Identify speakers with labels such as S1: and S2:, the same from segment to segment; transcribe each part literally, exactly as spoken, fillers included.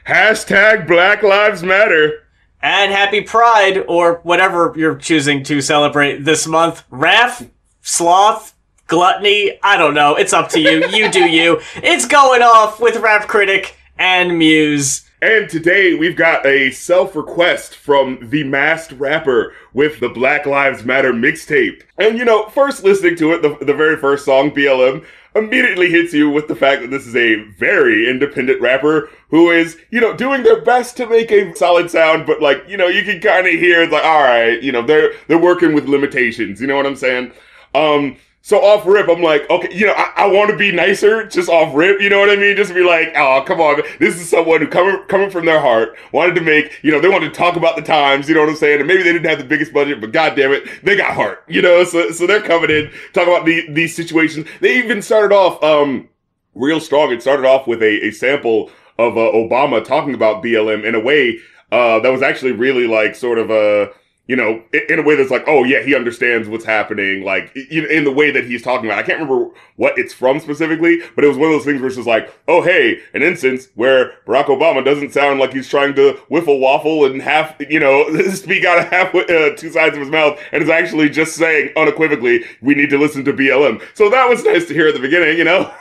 S1: Hashtag Black Lives Matter.
S2: And happy Pride, or whatever you're choosing to celebrate this month. Wrath, sloth, gluttony, I don't know. It's up to you. You do you. It's going off with Rap Critic and Muse.
S1: And today we've got a self-request from the Masked Rapper with the Black Lives Matter mixtape. And you know, first listening to it, the, the very first song, B L M, immediately hits you with the fact that this is a very independent rapper who is, you know, doing their best to make a solid sound, but like, you know, you can kind of hear it's like, all right, you know, they're they're working with limitations, you know what I'm saying? Um, so off rip, I'm like, okay, you know, I, I want to be nicer, just off rip, you know what I mean? Just be like, oh, come on, this is someone who coming coming from their heart, wanted to make, you know, they wanted to talk about the times, you know what I'm saying? And maybe they didn't have the biggest budget, but god damn it, they got heart, you know? So so they're coming in, talking about the, these situations. They even started off um real strong. It started off with a, a sample of uh, Obama talking about B L M in a way uh that was actually really like sort of a, you know, in a way that's like, oh yeah, he understands what's happening, like, in the way that he's talking about. I can't remember what it's from specifically, but it was one of those things where it's just like, oh hey, an instance where Barack Obama doesn't sound like he's trying to whiffle waffle and half, you know, speak out of half, uh, two sides of his mouth, and is actually just saying unequivocally, we need to listen to B L M. So that was nice to hear at the beginning, you know?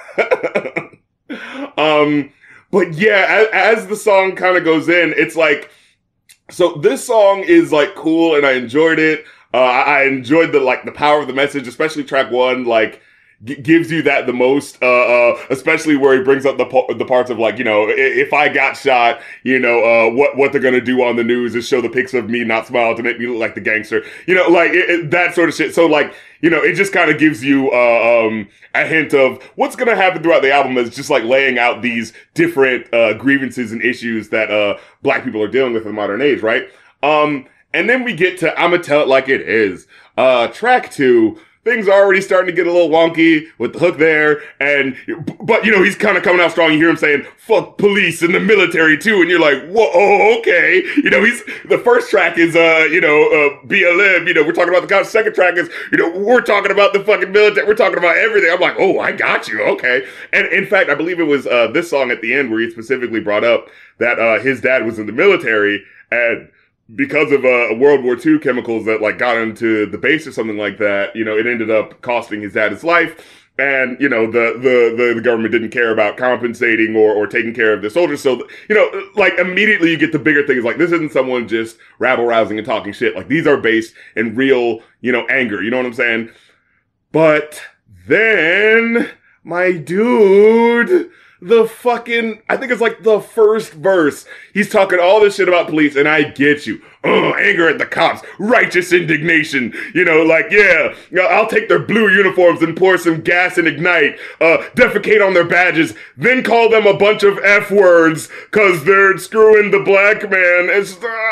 S1: um, but yeah, as, as the song kind of goes in, it's like, so this song is like cool and I enjoyed it. Uh, I enjoyed the, like the power of the message, especially track one, like g- gives you that the most, uh, uh, especially where he brings up the, po- the parts of like, you know, if I got shot, you know, uh, what, what they're going to do on the news is show the pics of me not smiling to make me look like the gangster, you know, like it, it, that sort of shit. So like, you know, it just kind of gives you, uh, um, a hint of what's going to happen throughout the album is just like laying out these different, uh, grievances and issues that, uh, black people are dealing with in the modern age, right? Um, and then we get to I'ma Tell It Like It Is. Uh, track two, things are already starting to get a little wonky with the hook there, and, but, you know, he's kind of coming out strong. You hear him saying, fuck police and the military too, and you're like, whoa, oh, okay. You know, he's, the first track is, uh, you know, uh, B L M, you know, we're talking about the cops. Second track is, you know, we're talking about the fucking military, we're talking about everything. I'm like, oh, I got you, okay. And in fact, I believe it was, uh, this song at the end where he specifically brought up that, uh, his dad was in the military, and because of uh, World War Two chemicals that like got into the base or something like that, you know, it ended up costing his dad his life. And, you know, the, the, the, the government didn't care about compensating or, or taking care of the soldiers. So, you know, like immediately you get the bigger things. Like this isn't someone just rabble rousing and talking shit. Like these are based in real, you know, anger. You know what I'm saying? But then, my dude, the fucking, I think it's like the first verse, he's talking all this shit about police, and I get you. Oh, anger at the cops, righteous indignation, you know, like, yeah, I'll take their blue uniforms and pour some gas and ignite, uh, defecate on their badges, then call them a bunch of F words, cause they're screwing the black man, and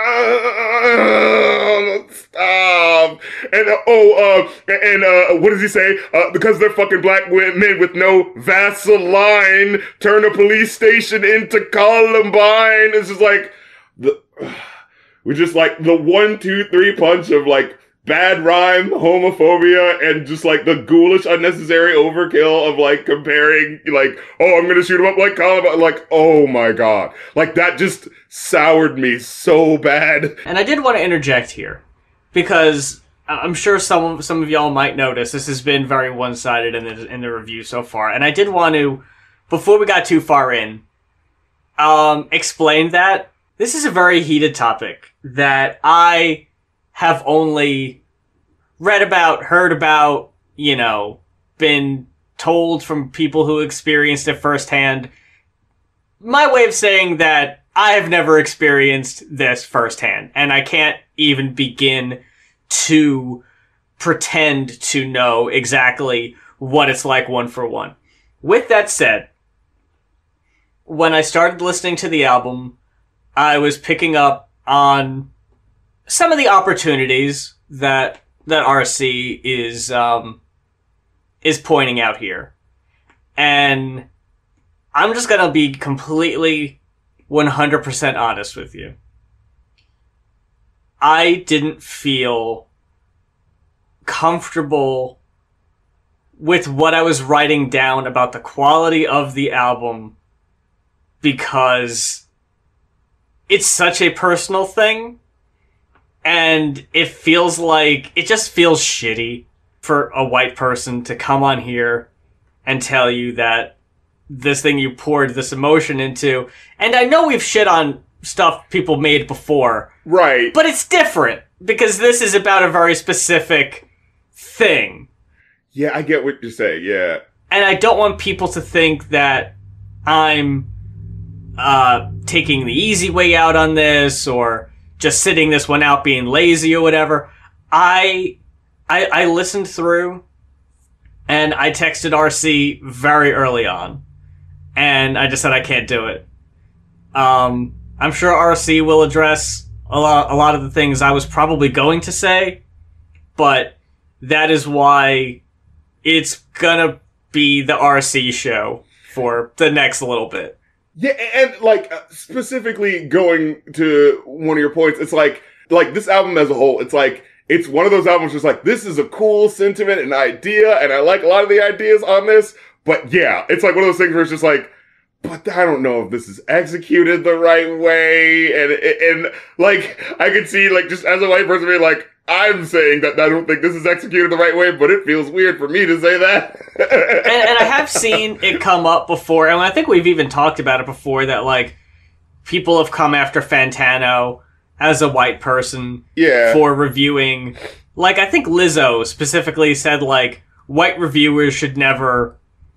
S1: stop, stop, and, uh, oh, uh, and, uh, what does he say, uh, because they're fucking black men with no Vaseline, turn a police station into Columbine. It's just like, the, we just like the one, two, three punch of like bad rhyme, homophobia, and just like the ghoulish, unnecessary overkill of like comparing, like, oh, I'm gonna shoot him up like Columbine. Like, oh my god. Like that just soured me so bad.
S2: And I did want to interject here because I'm sure some, some of y'all might notice this has been very one-sided in the, in the review so far. And I did want to, before we got too far in, um, explain that this is a very heated topic that I have only read about, heard about, you know, been told from people who experienced it firsthand. My way of saying that I have never experienced this firsthand, and I can't even begin to pretend to know exactly what it's like one for one. With that said, when I started listening to the album, I was picking up on some of the opportunities that that R C is um, is pointing out here. And I'm just gonna be completely one hundred percent honest with you. I didn't feel comfortable with what I was writing down about the quality of the album because it's such a personal thing, and it feels like, it just feels shitty for a white person to come on here and tell you that this thing you poured this emotion into, and I know we've shit on stuff people made before.
S1: Right.
S2: But it's different, because this is about a very specific thing.
S1: Yeah, I get what you're saying, yeah.
S2: And I don't want people to think that I'm uh, taking the easy way out on this, or just sitting this one out being lazy or whatever. I, I, I listened through, and I texted R C very early on, and I just said I can't do it. Um, I'm sure R C will address a lot, a lot of the things I was probably going to say, but that is why it's gonna be the R C show for the next little bit.
S1: Yeah, and like uh, specifically going to one of your points, it's like like this album as a whole, it's like it's one of those albums just like, this is a cool sentiment and idea, and I like a lot of the ideas on this, but yeah, it's like one of those things where it's just like, but I don't know if this is executed the right way, and and like I could see like just as a white person being like, I'm saying that I don't think this is executed the right way, but it feels weird for me to say that.
S2: and, and I have seen it come up before, and I think we've even talked about it before, that like people have come after Fantano as a white person
S1: yeah.
S2: for reviewing. Like, I think Lizzo specifically said like white reviewers should never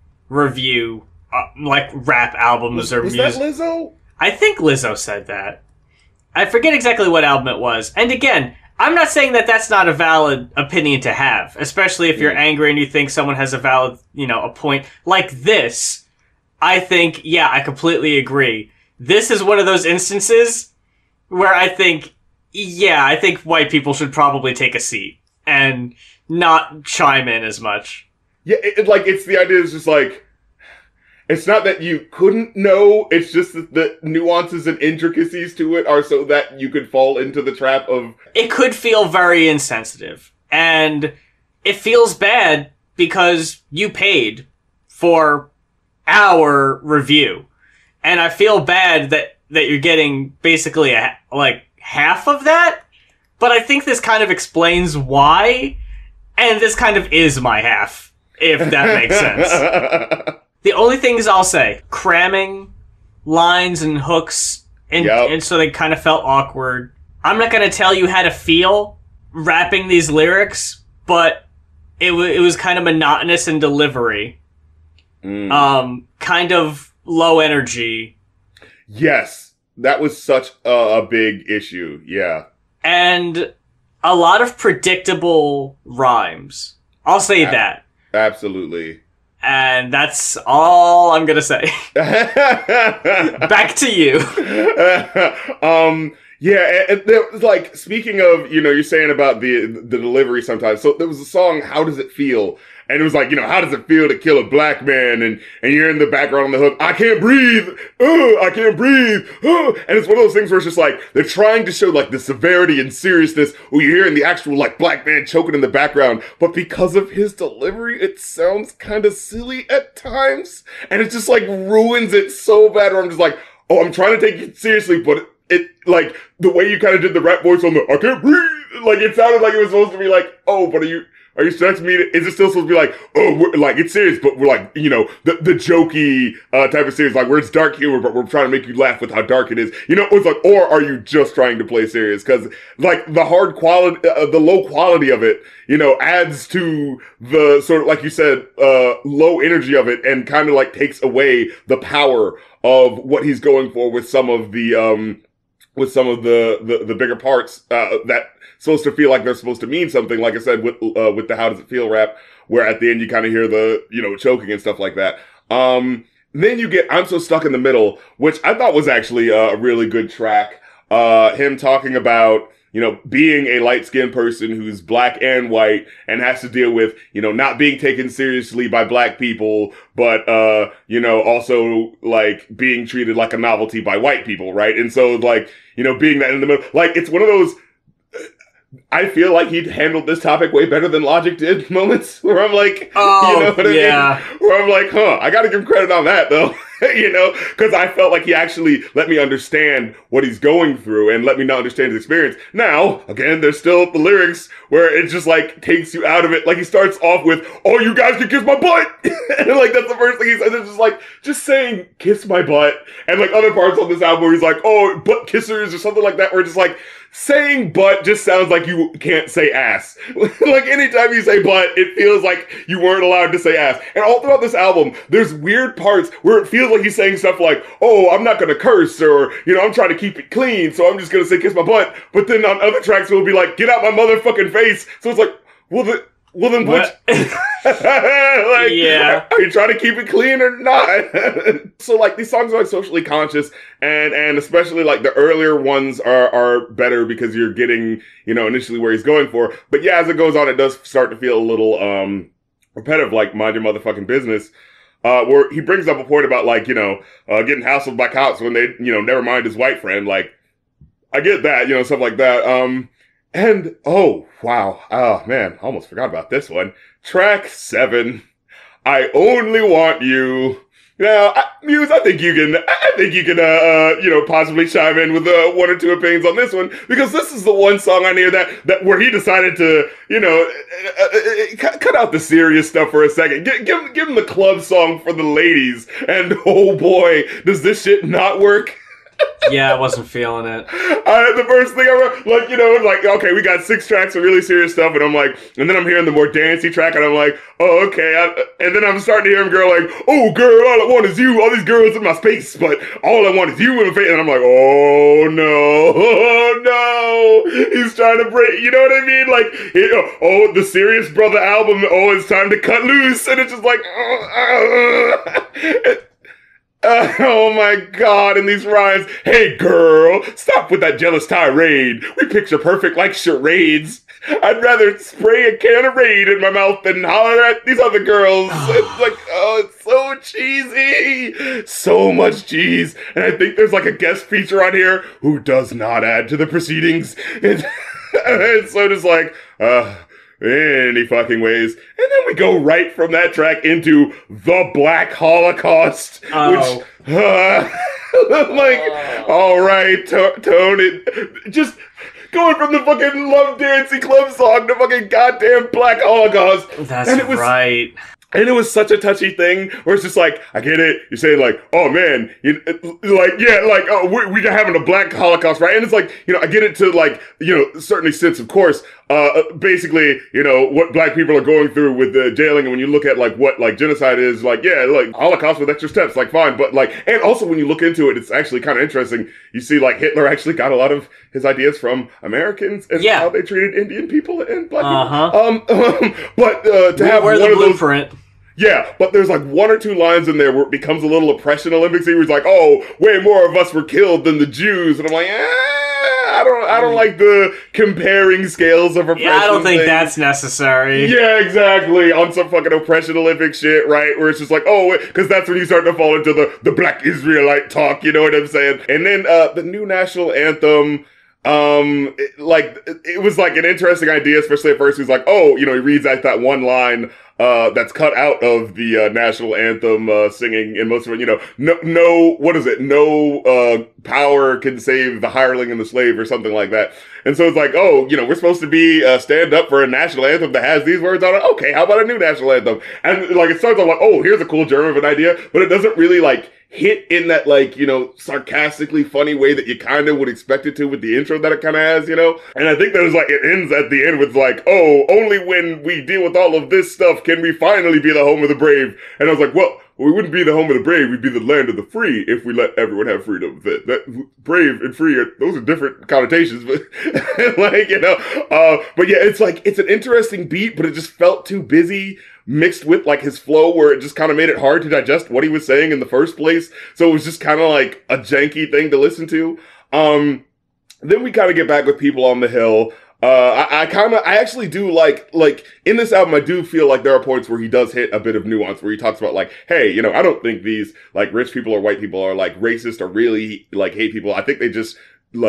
S2: review uh, like rap albums
S1: was,
S2: or
S1: was
S2: music.
S1: Was that Lizzo?
S2: I think Lizzo said that. I forget exactly what album it was. And again, I'm not saying that that's not a valid opinion to have, especially if you're angry and you think someone has a valid, you know, a point like this. I think, yeah, I completely agree. This is one of those instances where I think, yeah, I think white people should probably take a seat and not chime in as much.
S1: Yeah, it, it, like, it's the idea is just like, it's not that you couldn't know, it's just that the nuances and intricacies to it are so that you could fall into the trap of...
S2: It could feel very insensitive, and it feels bad because you paid for our review, and I feel bad that, that you're getting basically a, like half of that, but I think this kind of explains why, and this kind of is my half, if that makes sense. The only things I'll say, cramming lines and hooks, and,
S1: yep.
S2: and so they kind of felt awkward. I'm not going to tell you how to feel rapping these lyrics, but it, w- it was kind of monotonous in delivery.
S1: Mm.
S2: Um, kind of low energy.
S1: Yes, that was such a, a big issue, yeah.
S2: And a lot of predictable rhymes. I'll say
S1: Ab-
S2: that.
S1: Absolutely.
S2: And that's all I'm gonna say. Back to you.
S1: um, yeah, and there was like, speaking of, you know, you're saying about the the delivery sometimes. So there was a song, How Does It Feel? And it was like, you know, how does it feel to kill a black man? And and you're in the background on the hook, I can't breathe. Uh, I can't breathe. Uh. And it's one of those things where it's just like, they're trying to show like the severity and seriousness where you're hearing the actual like black man choking in the background. But because of his delivery, it sounds kind of silly at times. And it just like ruins it so bad where I'm just like, oh, I'm trying to take it seriously, but it, it like the way you kind of did the rap voice on the, I can't breathe. Like it sounded like it was supposed to be like, oh, but are you... Are you expecting me to, is it still supposed to be like, oh, we're, like, it's serious, but we're like, you know, the, the jokey, uh, type of serious, like, where it's dark humor, but we're trying to make you laugh with how dark it is. You know, it's like, or are you just trying to play serious? Cause, like, the hard quality, uh, the low quality of it, you know, adds to the sort of, like you said, uh, low energy of it and kind of like takes away the power of what he's going for with some of the, um, with some of the, the, the bigger parts, uh, that, supposed to feel like they're supposed to mean something, like I said, with uh, with the How Does It Feel rap, where at the end you kind of hear the, you know, choking and stuff like that. Um, then you get I'm So Stuck in the Middle, which I thought was actually a really good track. Uh, him talking about, you know, being a light-skinned person who's black and white and has to deal with, you know, not being taken seriously by black people, but, uh, you know, also, like, being treated like a novelty by white people, right? And so, like, you know, being that in the middle, like, it's one of those, I feel like he'd handled this topic way better than Logic did moments where I'm like,
S2: oh,
S1: you know what I
S2: yeah.
S1: mean? Where I'm like, huh, I gotta give him credit on that though. you know, because I felt like he actually let me understand what he's going through and let me not understand his experience. Now, again, there's still the lyrics where it just like takes you out of it. Like he starts off with, "Oh, you guys can kiss my butt," and like that's the first thing he says. It's just like just saying "kiss my butt," and like other parts on this album where he's like, "Oh, butt kissers" or something like that, where it's just like saying butt just sounds like you can't say ass. Like anytime you say butt, it feels like you weren't allowed to say ass. And all throughout this album, there's weird parts where it feels like he's saying stuff like, "Oh, I'm not gonna curse," or, you know, "I'm trying to keep it clean, so I'm just gonna say kiss my butt." But then on other tracks, it'll be like, "Get out my motherfucking face." So it's like, well, the, well then what? Like,
S2: yeah.
S1: Are you trying to keep it clean or not? So like these songs are like socially conscious, and and especially like the earlier ones are are better because you're getting, you know, initially where he's going for. But yeah, as it goes on, it does start to feel a little um repetitive, like "Mind Your Motherfucking Business," uh, where he brings up a point about like, you know, uh, getting hassled by cops when they, you know, never mind his white friend. Like, I get that, you know, stuff like that. Um, and oh wow, oh man, I almost forgot about this one. Track seven, "I Only Want You." Now, I, Muse, I think you can, I think you can, uh, uh you know, possibly chime in with uh, one or two opinions on this one, because this is the one song on here that, that where he decided to, you know, uh, uh, cut, cut out the serious stuff for a second. Give, give, give him the club song for the ladies, and oh boy, does this shit not work.
S2: Yeah, I wasn't feeling it.
S1: Uh, the first thing I remember, like, you know, like, okay, we got six tracks of really serious stuff, and I'm like, and then I'm hearing the more dancey track, and I'm like, oh, okay, I, and then I'm starting to hear him girl like, "Oh, girl, all I want is you, all these girls in my space, but all I want is you in my face," and I'm like, oh, no, oh, no, he's trying to break, you know what I mean, like, you know, oh, the Serious Brother album, oh, it's time to cut loose, and it's just like, oh, uh, Uh, oh my god, and these rhymes. "Hey girl, stop with that jealous tirade. We picture perfect like charades. I'd rather spray a can of Raid in my mouth than holler at these other girls." It's like, oh, it's so cheesy. So much cheese. And I think there's like a guest feature on here who does not add to the proceedings. It's, it's so just like, uh... any fucking ways. And then we go right from that track into "The Black Holocaust,"
S2: oh.
S1: which, uh, like, oh. all right, to- tone it. Just going from the fucking Love Dancing Club song to fucking goddamn Black Holocaust.
S2: That's
S1: and it was,
S2: right.
S1: And it was such a touchy thing where it's just like, I get it. You're saying like, "Oh man, you, like, yeah, like, oh, we're, we're having a Black Holocaust," right? And it's like, you know, I get it to like, you know, certain extents, of course. Uh, basically, you know, what black people are going through with the jailing, and when you look at like what like genocide is, like, yeah, like Holocaust with extra steps, like fine, but like, and also when you look into it, it's actually kind of interesting. You see, like Hitler actually got a lot of his ideas from Americans and
S2: yeah.
S1: how they treated Indian people and black
S2: uh-huh.
S1: people. Um, um, but uh, to
S2: we
S1: have
S2: were
S1: one
S2: the
S1: of those.
S2: blueprint.
S1: Yeah, but there's like one or two lines in there where it becomes a little oppression Olympics. He was like, "Oh, way more of us were killed than the Jews," and I'm like, eh, I don't, I don't like the comparing scales of oppression.
S2: Yeah, I don't think
S1: thing.
S2: that's necessary.
S1: Yeah, exactly. On some fucking oppression Olympic shit, right? Where it's just like, oh, because that's when you start to fall into the the Black Israelite talk. You know what I'm saying? And then uh, the new national anthem. Um, it, like, it was like an interesting idea, especially at first. He was like, oh, you know, he reads out that one line, uh, that's cut out of the, uh, national anthem, uh, singing in most of it, you know, no, no, what is it? No, uh, power can save the hireling and the slave or something like that. And so it's like, oh, you know, we're supposed to be, uh, stand up for a national anthem that has these words on it. Okay, how about a new national anthem? And like, it starts off like, oh, here's a cool germ of an idea, but it doesn't really like, hit in that, like, you know, sarcastically funny way that you kind of would expect it to with the intro that it kind of has, you know? And I think there's like, it ends at the end with like, oh, only when we deal with all of this stuff can we finally be the home of the brave. And I was like, well, we wouldn't be the home of the brave, we'd be the land of the free if we let everyone have freedom. That, that brave and free, are, those are different connotations, but like, you know, uh, but yeah, it's like, it's an interesting beat, but it just felt too busy, mixed with like his flow where it just kind of made it hard to digest what he was saying in the first place. So it was just kind of like a janky thing to listen to. Um, then we kind of get back with People on the Hill. Uh, I, I kind of, I actually do like, like, in this album, I do feel like there are points where he does hit a bit of nuance, where he talks about, like, hey, you know, I don't think these, like, rich people or white people are, like, racist or really, like, hate people. I think they just, like,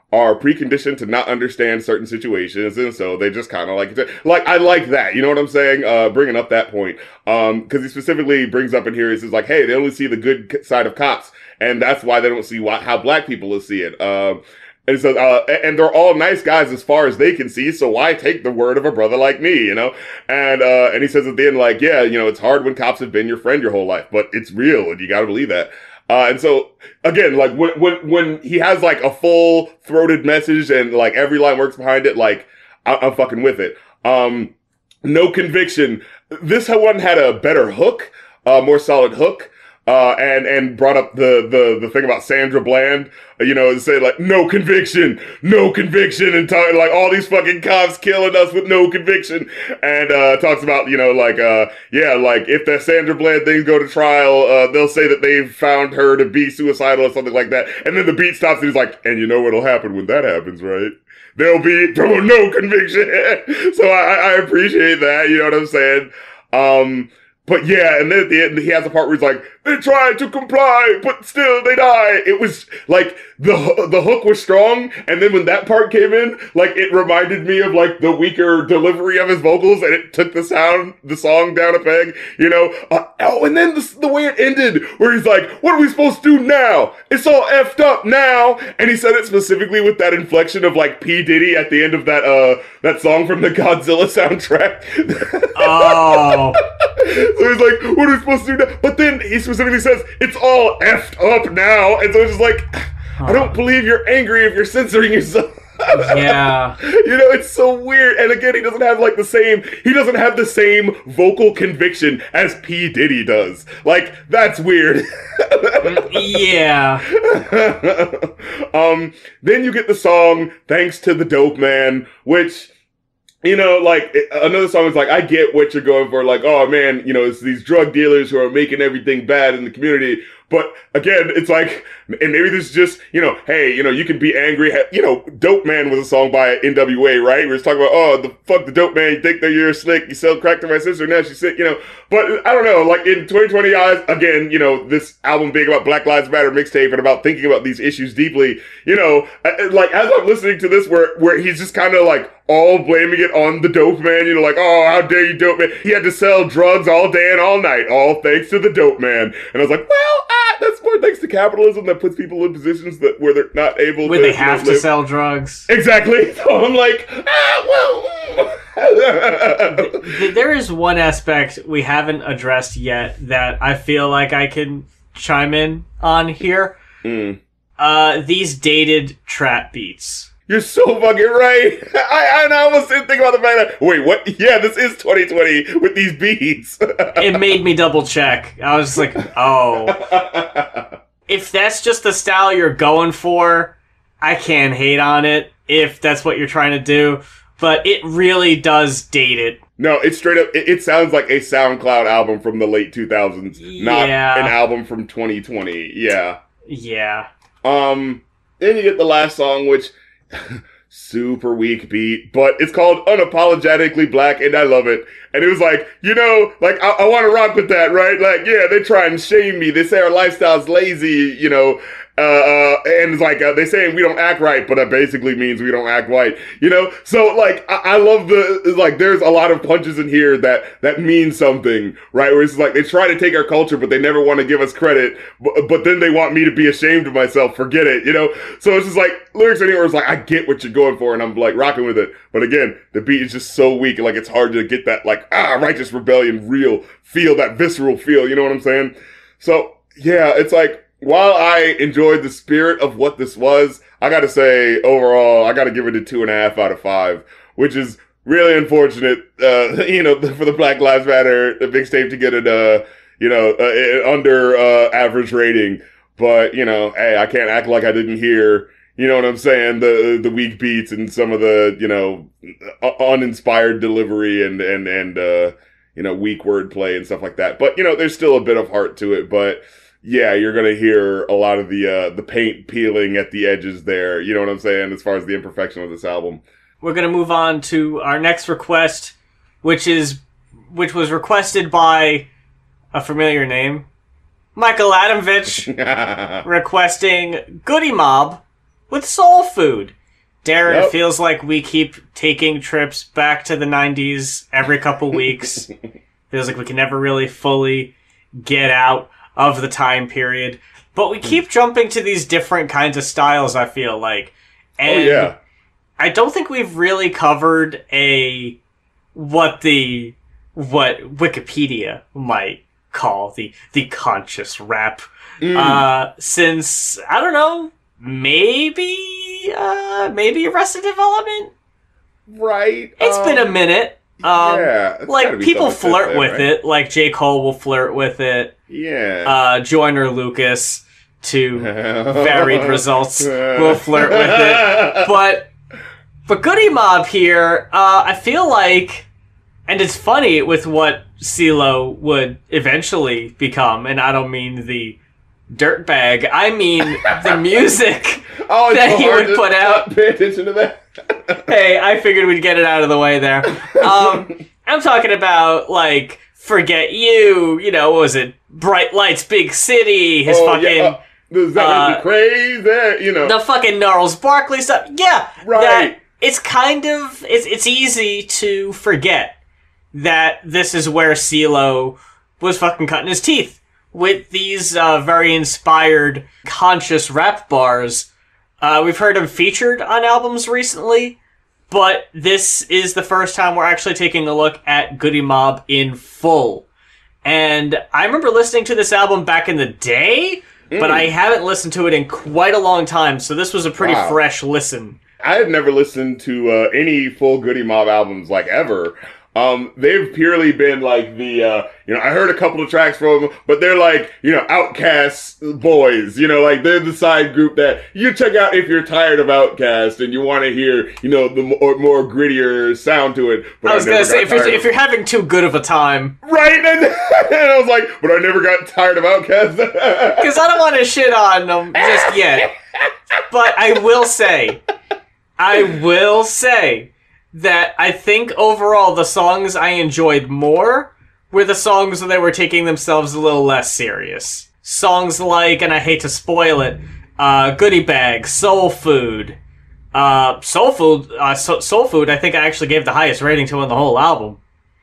S1: are preconditioned to not understand certain situations, and so they just kind of like like I like that. You know what I'm saying? Uh, bringing up that point, um, because he specifically brings up in here, he says like, hey, they only see the good side of cops, and that's why they don't see why, how black people will see it. Um, and so, uh, and they're all nice guys as far as they can see. So why take the word of a brother like me? You know? And uh, and he says at the end, like, yeah, you know, it's hard when cops have been your friend your whole life, but it's real, and you got to believe that. Uh, and so, again, like, when, when, when he has, like, a full-throated message and, like, every line works behind it, like, I- I'm fucking with it. Um, no conviction. This one had a better hook, uh, more solid hook. Uh, and, and brought up the, the, the thing about Sandra Bland, you know, and say like, no conviction, no conviction, and talking like all these fucking cops killing us with no conviction. And, uh, talks about, you know, like, uh, yeah, like if the Sandra Bland things go to trial, uh, they'll say that they've found her to be suicidal or something like that. And then the beat stops and he's like, and you know what'll happen when that happens, right? There'll be no conviction. So I, I appreciate that, you know what I'm saying? Um, But yeah, and then at the end, he has a part where he's like, they tried to comply, but still they die. It was like, the the hook was strong, and then when that part came in, like, it reminded me of, like, the weaker delivery of his vocals, and it took the sound, the song down a peg, you know? Uh, oh, and then the, the way it ended, where he's like, what are we supposed to do now? It's all effed up now! And he said it specifically with that inflection of, like, P. Diddy at the end of that, uh, that song from the Godzilla soundtrack.
S2: Oh.
S1: So he's like, what are we supposed to do now? But then he specifically says, it's all effed up now. And so it's just like, huh. I don't believe you're angry if you're censoring yourself.
S2: Yeah.
S1: You know, it's so weird. And again, he doesn't have like the same, he doesn't have the same vocal conviction as P. Diddy does. Like, that's weird.
S2: Yeah.
S1: um, then you get the song, Thanks to the Dope Man, which... You know, like, another song is like, I get what you're going for. Like, oh, man, you know, it's these drug dealers who are making everything bad in the community. But, again, it's like, and maybe this is just, you know, hey, you know, you can be angry. You know, Dope Man was a song by N W A, right? We were talking about, oh, the fuck the dope man. You think that you're slick. You sell crack to my sister. Now she's sick, you know. But, I don't know, like, in twenty twenty eyes, again, you know, this album being about Black Lives Matter mixtape and about thinking about these issues deeply, you know, like, as I'm listening to this where, where he's just kind of like, all blaming it on the dope man, you know, like, oh, how dare you, dope man. He had to sell drugs all day and all night, all thanks to the dope man. And I was like, well, ah, that's more thanks to capitalism that puts people in positions that where they're not able
S2: where
S1: to...
S2: Where they have
S1: you know,
S2: to sell drugs.
S1: Exactly. So I'm like, ah, well...
S2: There is one aspect we haven't addressed yet that I feel like I can chime in on here.
S1: Mm.
S2: Uh, these dated trap beats.
S1: You're so fucking right. I, I almost didn't think about the fact that, wait, what? Yeah, this is twenty twenty with these beats.
S2: It made me double check. I was just like, oh. If that's just the style you're going for, I can't hate on it if that's what you're trying to do. But it really does date it.
S1: No, it's straight up, it, it sounds like a SoundCloud album from the late two thousands, not
S2: yeah.
S1: an album from twenty twenty. Yeah.
S2: Yeah.
S1: Um, then you get the last song, which... super weak beat, but it's called Unapologetically Black, and I love it. And it was like, you know, like, I, I want to rock with that, right? Like, yeah, they try and shame me. They say our lifestyle's lazy, you know, uh, uh and it's like, uh, they saying we don't act right, but that basically means we don't act white, you know? So, like, I, I love the, like, there's a lot of punches in here that, that mean something, right? Where it's like, they try to take our culture, but they never want to give us credit, but, but then they want me to be ashamed of myself, forget it, you know? So it's just like, lyrics in here where it's like, I get what you're going for, and I'm, like, rocking with it. But again, the beat is just so weak, and, like, it's hard to get that, like, ah, righteous rebellion, real feel, that visceral feel, you know what I'm saying? So, yeah, it's like, while I enjoyed the spirit of what this was, I gotta say, overall, I gotta give it a two and a half out of five, which is really unfortunate, uh, you know, for the Black Lives Matter, the mixtape to get an, uh, you know, uh, an under, uh, average rating. But, you know, hey, I can't act like I didn't hear, you know what I'm saying, the, the weak beats and some of the, you know, uninspired delivery and, and, and, uh, you know, weak wordplay and stuff like that. But, you know, there's still a bit of heart to it, but, yeah, you're gonna hear a lot of the uh, the paint peeling at the edges there. You know what I'm saying? As far as the imperfection of this album,
S2: we're gonna move on to our next request, which is which was requested by a familiar name, Michael Adamvich, requesting Goody Mob with Soul Food. Darren,
S1: Yep.
S2: it feels like we keep taking trips back to the nineties every couple weeks. Feels like we can never really fully get out of the time period. But we keep jumping to these different kinds of styles, I feel like. And
S1: oh, yeah.
S2: I don't think we've really covered a... what the... what Wikipedia might call the the conscious rap. Mm. Uh, since, I don't know, maybe, uh, maybe Arrested Development?
S1: Right.
S2: It's um, been a minute. Um,
S1: yeah.
S2: Like, people flirt there, with right? it. Like, J. Cole will flirt with it.
S1: Yeah.
S2: Uh, Joyner Lucas, to varied results, will flirt with it. But, but Goody Mob here, uh, I feel like, and it's funny with what CeeLo would eventually become, and I don't mean the dirtbag, I mean the music
S1: oh,
S2: that he would put out.
S1: Pay attention to that.
S2: Hey, I figured we'd get it out of the way there. Um, I'm talking about, like, Forget You, you know, what was it? Bright Lights, Big City, his
S1: oh,
S2: fucking...
S1: Yeah. Uh, the uh, crazy, you know.
S2: The fucking Gnarls Barkley stuff. Yeah.
S1: Right.
S2: That, it's kind of... It's, it's easy to forget that this is where CeeLo was fucking cutting his teeth. With these uh, very inspired, conscious rap bars. Uh, we've heard him featured on albums recently, but this is the first time we're actually taking a look at Goody Mob in full. And I remember listening to this album back in the day, mm. but I haven't listened to it in quite a long time, so this was a pretty wow. fresh listen.
S1: I had never listened to uh, any full Goody Mob albums, like, ever. Um, they've purely been like the, uh, you know, I heard a couple of tracks from them, but they're like, you know, Outkast boys, you know, like they're the side group that you check out if you're tired of Outkast and you want to hear, you know, the more, more grittier sound to it.
S2: But I was going to say, if you're, if you're having too good of a time.
S1: Right, and, and I was like, but I never got tired of Outkast.
S2: Because I don't want to shit on them just yet. But I will say, I will say, that I think overall the songs I enjoyed more were the songs where they were taking themselves a little less serious. Songs like, and I hate to spoil it, uh, Goodie Bag, Soul Food. Uh, Soul Food, uh, so- Soul Food I think I actually gave the highest rating to in the whole album.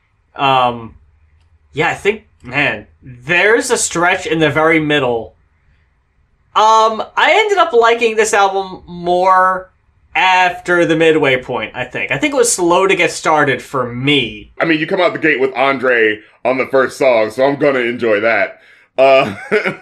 S2: Um, yeah, I think, man, there's a stretch in the very middle. Um, I ended up liking this album more after the midway point, I think. I think it was slow to get started for me.
S1: I mean, you come out the gate with Andre on the first song, so I'm gonna enjoy that. Uh...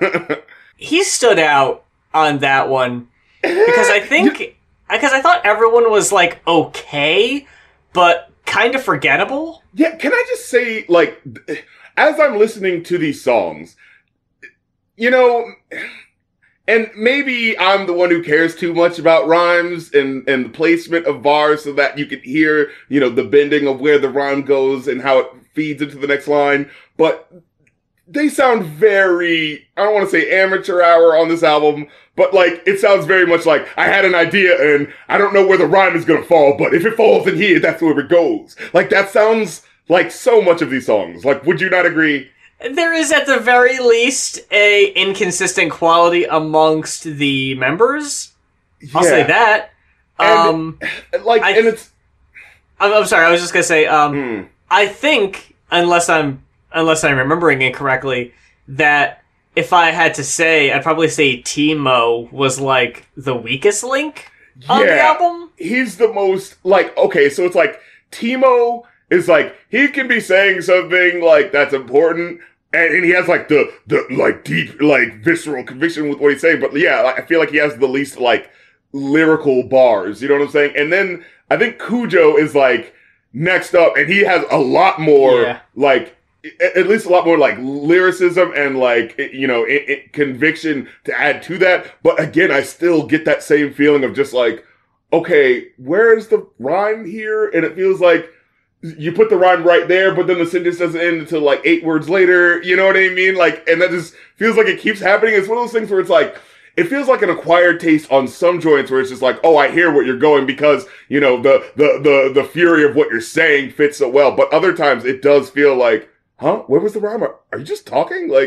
S2: he stood out on that one because I think... because I thought everyone was, like, okay, but kind of forgettable.
S1: Yeah, can I just say, like, as I'm listening to these songs, you know... And maybe I'm the one who cares too much about rhymes and, and the placement of bars so that you can hear, you know, the bending of where the rhyme goes and how it feeds into the next line. But they sound very, I don't want to say amateur hour on this album, but like, it sounds very much like I had an idea and I don't know where the rhyme is going to fall, but if it falls in here, that's where it goes. Like, that sounds like so much of these songs. Like, would you not agree?
S2: There is, at the very least, a inconsistent quality amongst the members. Yeah. I'll say that. Um,
S1: and, like, I, and it's.
S2: I'm, I'm sorry. I was just gonna say. Um, hmm. I think, unless I'm unless I'm remembering incorrectly, that if I had to say, I'd probably say Timo was like the weakest link on yeah, the album.
S1: He's the most like. Okay, so it's like Timo is like he can be saying something like that's important. And, and he has, like, the, the, like, deep, like, visceral conviction with what he's saying. But, yeah, I feel like he has the least, like, lyrical bars. You know what I'm saying? And then I think Cujo is, like, next up. And he has a lot more, yeah. like, at least a lot more, like, lyricism and, like, you know, it, it, conviction to add to that. But, again, I still get that same feeling of just, like, okay, where's the rhyme here? And it feels like you put the rhyme right there, but then the sentence doesn't end until like eight words later. You know what I mean? Like, and that just feels like it keeps happening. It's one of those things where it's like, it feels like an acquired taste on some joints where it's just like, oh, I hear what you're going because, you know, the, the, the, the fury of what you're saying fits so well. But other times it does feel like, huh? Where was the rhyme? Are, are you just talking? Like,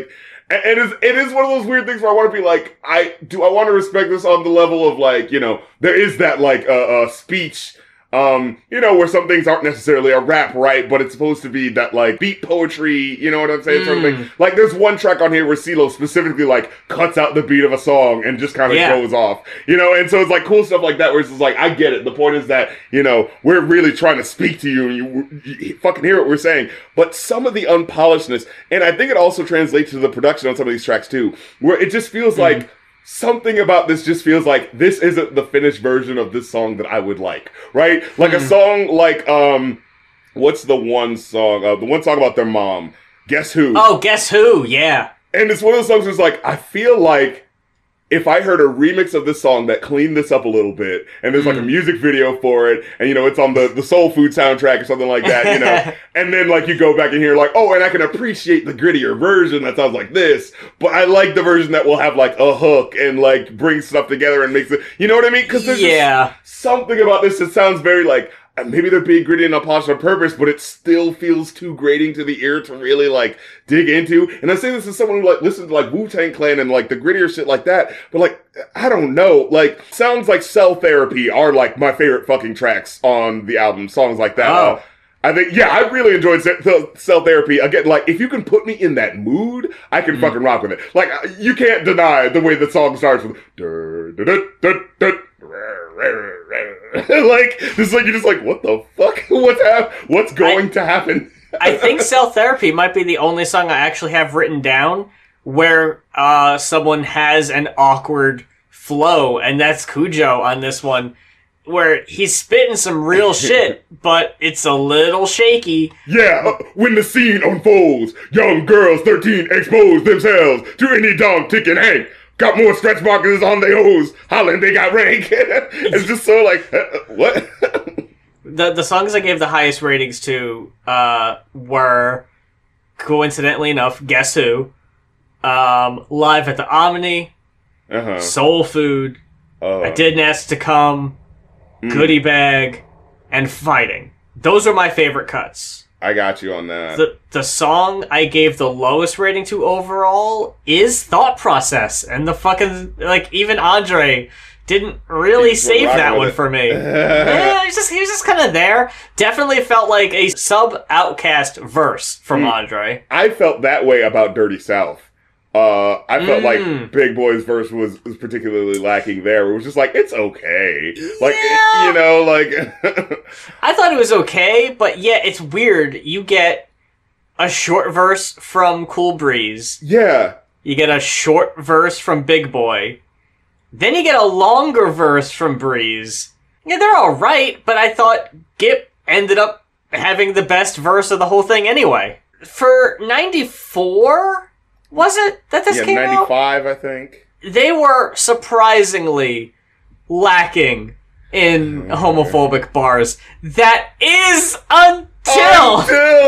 S1: And it is, it is one of those weird things where I want to be like, I do I want to respect this on the level of like, you know, there is that like uh, uh speech, um, you know, where some things aren't necessarily a rap, right? But it's supposed to be that like beat poetry, you know what I'm saying? Mm. Sort of thing. Like there's one track on here where CeeLo specifically like cuts out the beat of a song and just kind of yeah. goes off, you know? And so it's like cool stuff like that where it's just like, I get it. The point is that, you know, we're really trying to speak to you and you, you fucking hear what we're saying. But some of the unpolishedness, and I think it also translates to the production on some of these tracks too, where it just feels mm. like, something about this just feels like this isn't the finished version of this song that I would like, right? Like mm. a song like, um, what's the one song, uh, the one song about their mom, Guess Who?
S2: Oh, Guess Who, yeah.
S1: And it's one of those songs where it's like, I feel like if I heard a remix of this song that cleaned this up a little bit, and there's mm. like a music video for it, and you know, it's on the, the Soul Food soundtrack or something like that, you know, and then like you go back and hear like, oh, and I can appreciate the grittier version that sounds like this, but I like the version that will have like a hook and like bring stuff together and makes it, you know what I mean? Because there's yeah. just something about this that sounds very like, maybe they're being gritty and unpolished on purpose, but it still feels too grating to the ear to really, like, dig into. And I say this as someone who, like, listens to, like, Wu-Tang Clan and, like, the grittier shit like that. But, like, I don't know. Like, sounds like Cell Therapy are, like, my favorite fucking tracks on the album. Songs like that.
S2: Oh.
S1: Uh, I think, yeah, I really enjoyed Cell Therapy. Again, like, if you can put me in that mood, I can mm. fucking rock with it. Like, you can't deny the way the song starts with... like, this like you're just like, what the fuck? What's hap- What's going I, to happen?
S2: I think Cell Therapy might be the only song I actually have written down where uh, someone has an awkward flow, and that's Cujo on this one, where he's spitting some real shit, but it's a little shaky.
S1: Yeah, uh, when the scene unfolds, young girls thirteen expose themselves to any dog, tick, and Hank. Got more stretch markers on their hose, hollering they got rank. It's just so like, uh, what?
S2: the the songs I gave the highest ratings to uh, were, coincidentally enough, Guess Who, um, Live at the Omni, uh-huh. Soul Food, uh, I Didn't Ask to Come, mm. Goodie Bag, and Fighting. Those are my favorite cuts.
S1: I got you on that.
S2: The the song I gave the lowest rating to overall is Thought Process. And the fucking, like, even Andre didn't really save that one it. for me. yeah, he was just, he was just kind of there. Definitely felt like a sub-Outcast verse from mm. Andre.
S1: I felt that way about Dirty South. Uh, I felt mm. like Big Boy's verse was, was particularly lacking there. It was just like, it's okay. Like,
S2: yeah.
S1: you know, like...
S2: I thought it was okay, but yeah, it's weird. You get a short verse from Cool Breeze.
S1: Yeah.
S2: You get a short verse from Big Boy. Then you get a longer verse from Breeze. Yeah, they're alright, but I thought Gip ended up having the best verse of the whole thing anyway. For ninety-four... Was it that this
S1: yeah,
S2: came out?
S1: ninety-five, I think.
S2: They were surprisingly lacking in homophobic bars. That is until...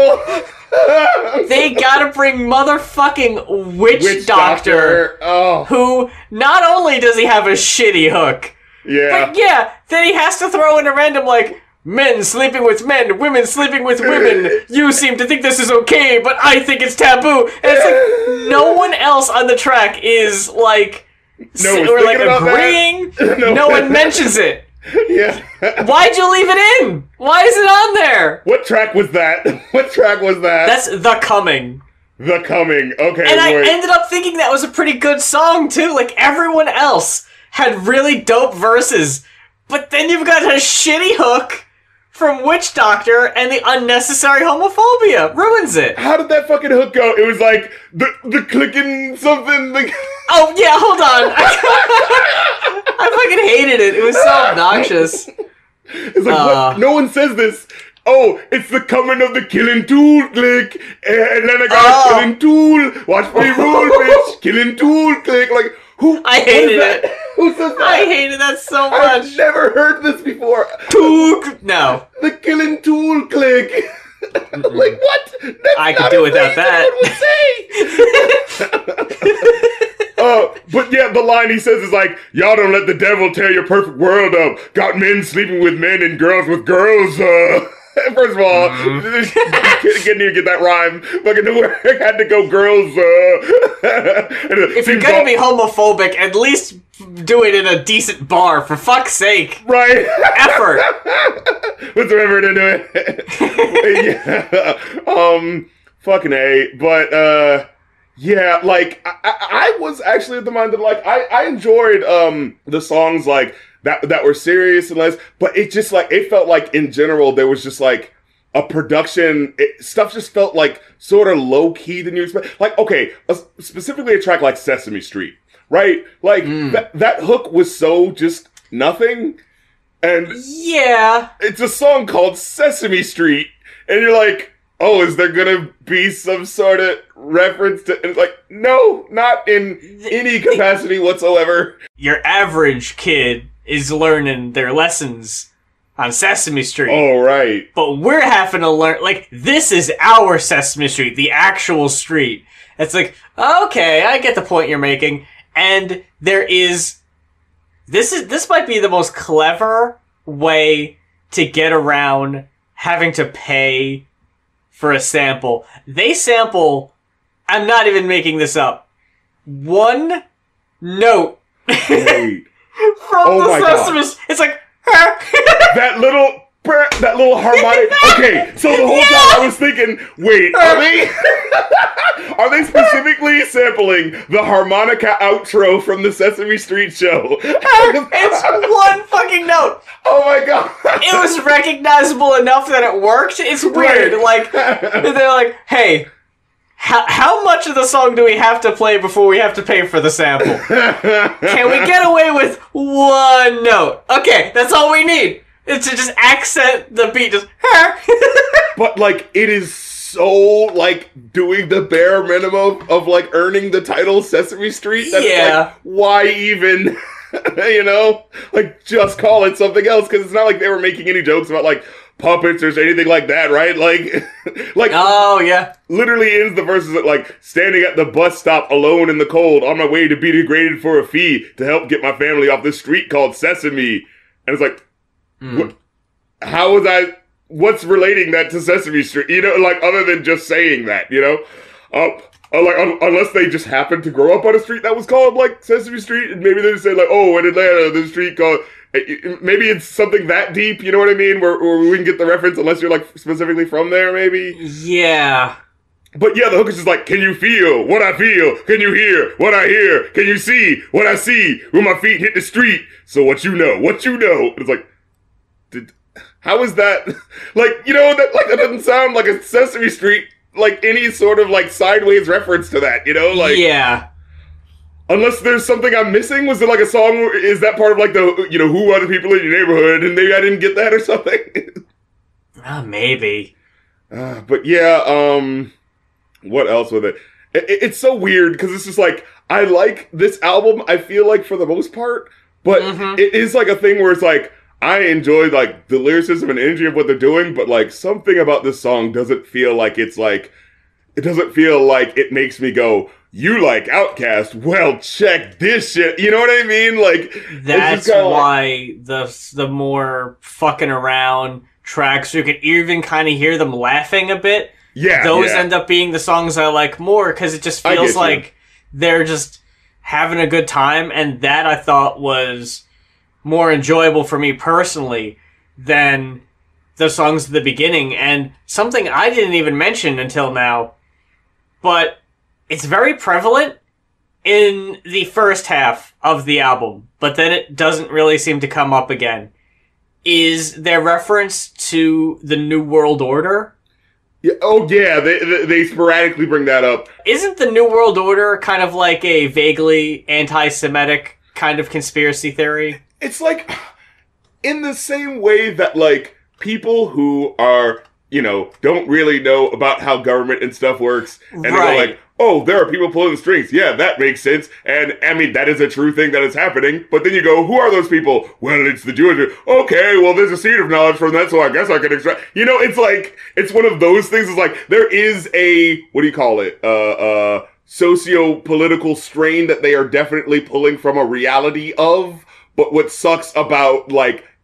S1: Until...
S2: they gotta bring motherfucking Witch,
S1: Witch
S2: Doctor,
S1: Doctor. Oh.
S2: who not only does he have a shitty hook,
S1: yeah.
S2: but yeah, then he has to throw in a random, like, men sleeping with men, women sleeping with women. You seem to think this is okay, but I think it's taboo. And it's like, no one else on the track is, like,
S1: no
S2: or, like, agreeing. no. no one mentions it.
S1: Yeah.
S2: Why'd you leave it in? Why is it on there?
S1: What track was that? What track was that?
S2: That's The Coming.
S1: The Coming. Okay,
S2: And
S1: wait.
S2: I ended up thinking that was a pretty good song, too. Like, everyone else had really dope verses. But then you've got a shitty hook from Witch Doctor, and the unnecessary homophobia ruins it.
S1: How did that fucking hook go? It was like, the the clicking something. The...
S2: Oh, yeah, hold on. I fucking hated it. It was so obnoxious.
S1: It's like, uh, what? No one says this. Oh, it's the coming of the killing tool, click. And then I got oh. a killing tool. Watch me roll, bitch. Killing tool, click. Like, who?
S2: I hated it.
S1: Who says that?
S2: I hated that so much.
S1: I've never heard this before.
S2: Tool, no.
S1: The killing tool, click. Like, what? That's
S2: I could do without that.
S1: Would say. uh, but yeah, the line he says is like, y'all don't let the devil tear your perfect world up. Got men sleeping with men and girls with girls. Uh. First of all,
S2: Mhm.
S1: couldn't even get that rhyme. Fucking nowhere had to go, girls. Uh, and it
S2: If you're
S1: seems
S2: gonna
S1: all-
S2: be homophobic, at least do it in a decent bar, for fuck's sake.
S1: right,
S2: Effort.
S1: put some effort into it. yeah, um, fucking a. But uh, yeah, like I, I, I was actually of the mind that like I, I enjoyed um the songs like that that were serious and less, but it just like it felt like in general there was just like a production it, stuff just felt like sort of low key than you expect. Like okay, a, specifically a track like Sesame Street, right? Like
S2: Mm.
S1: that that hook was so just nothing, and
S2: Yeah.
S1: it's a song called Sesame Street, and you're like, oh, is there gonna be some sort of reference to? And it's like, no, not in any capacity whatsoever.
S2: Your average kid is learning their lessons on Sesame Street.
S1: Oh, right.
S2: But we're having to learn, like, this is our Sesame Street, the actual street. It's like, okay, I get the point you're making. And there is, this is, this might be the most clever way to get around having to pay for a sample. They sample, I'm not even making this up, one note
S1: Wait.
S2: from
S1: Oh
S2: the
S1: my God.
S2: Sesame Street. It's like,
S1: that little that little harmonic. Okay, so the whole
S2: Yeah.
S1: time I was thinking, wait, are they are they specifically sampling the harmonica outro from the Sesame Street show?
S2: it's one fucking note.
S1: Oh my god!
S2: It was recognizable enough that it worked. It's weird.
S1: Right.
S2: Like, they're like, hey, how, how much of the song do we have to play before we have to pay for the sample? Can we get away with one note? Okay, that's all we need. It's to just accent the beat. Just,
S1: But like, it is so like doing the bare minimum of like earning the title Sesame Street. That it's
S2: Yeah.
S1: like, why even? You know, like just call it something else because it's not like they were making any jokes about like puppets or anything like that, right? Like, like
S2: oh, yeah.
S1: literally ends the verses at like standing at the bus stop alone in the cold on my way to be degraded for a fee to help get my family off this street called Sesame. And it's like,
S2: Mm.
S1: what, how was I? What's relating that to Sesame Street? You know, like other than just saying that, you know, uh, uh, like un- unless they just happened to grow up on a street that was called like Sesame Street, and maybe they just say like, oh, in Atlanta, there's a street called. Maybe it's something that deep, you know what I mean? Where, where we can get the reference unless you're like specifically from there, maybe.
S2: Yeah.
S1: But yeah, the hook is just like, can you feel what I feel? Can you hear what I hear? Can you see what I see when my feet hit the street? So what you know, what you know. It's like, did, how is that? Like, you know, that like that doesn't sound like a Sesame Street, like any sort of like sideways reference to that, you know? Like,
S2: yeah.
S1: unless there's something I'm missing. Was there like a song? Is that part of like the, you know, who are the people in your neighborhood? And maybe I didn't get that or something.
S2: Uh, maybe.
S1: uh, but yeah, um... what else with it? it, it it's so weird because it's just like I like this album. I feel like for the most part, but
S2: Mhm.
S1: it is like a thing where it's like I enjoy like the lyricism and energy of what they're doing, but like something about this song doesn't feel like it's like it doesn't feel like it makes me go, "You like Outkast? Well, check this shit." You know what I mean? Like
S2: That's
S1: kinda like-
S2: why the the more fucking around tracks, you can even kind of hear them laughing a bit.
S1: yeah,
S2: Those
S1: yeah.
S2: end up being the songs I like more because it just
S1: I
S2: feels
S1: get you.
S2: like they're just having a good time, and that I thought was more enjoyable for me personally than the songs at the beginning. And something I didn't even mention until now, but it's very prevalent in the first half of the album, but then it doesn't really seem to come up again, is their reference to the New World Order.
S1: Yeah, oh yeah, they, they they sporadically bring that up.
S2: Isn't the New World Order kind of like a vaguely anti-Semitic kind of conspiracy theory?
S1: It's like in the same way that like people who are, you know, don't really know about how government and stuff works, and they go
S2: Right.
S1: like, oh, there are people pulling the strings. Yeah, that makes sense. And I mean, that is a true thing that is happening. But then you go, who are those people? Well, it's the Jewish. Okay, well, there's a seed of knowledge from that, so I guess I can extract. You know, it's like, it's one of those things. It's like, there is a, what do you call it? Uh, uh, socio-political strain that they are definitely pulling from a reality of. But what sucks about, like,